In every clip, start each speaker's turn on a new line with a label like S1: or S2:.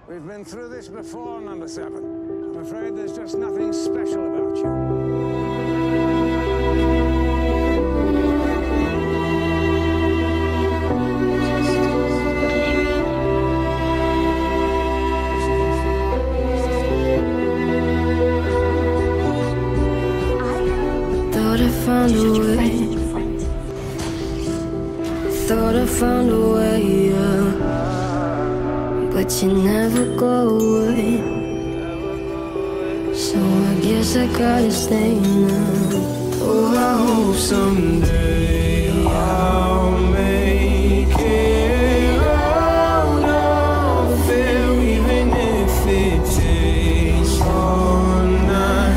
S1: We've been through this before, number 7. I'm afraid there's just nothing special about you.
S2: Found a way. Thought I found a way, yeah. But you never go away. So I guess I gotta stay now. Oh, I hope someday I'll make it out of it, even if it takes all night.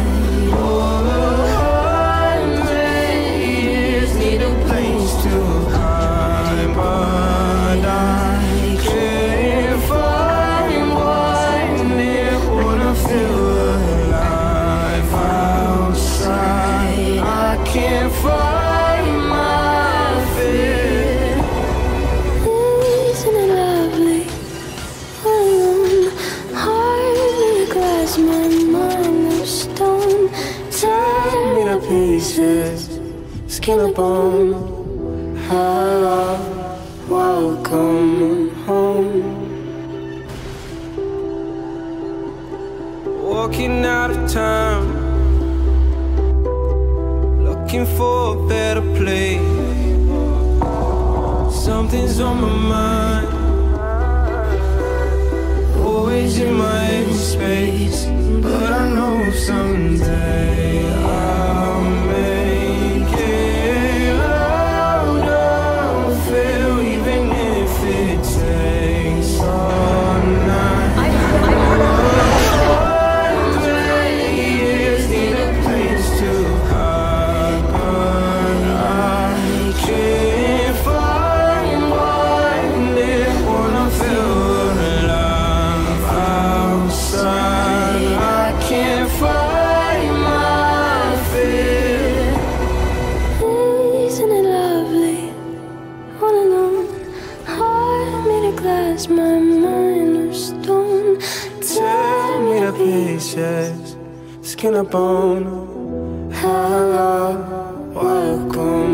S2: My mind of stone, tear me to pieces, skin and bone. Hello, welcome home. Walking out of town, looking for a better place. Something's on my mind, always in my empty space. But I know someday I'll make it out of it, even if it takes all night. Years need a place to hide, but I can't find one that wanna feel alive outside. Can't find my fear. Isn't it lovely? All alone, heart made of glass, my mind of stone. Tear me to pieces, skin and bone. Hello, welcome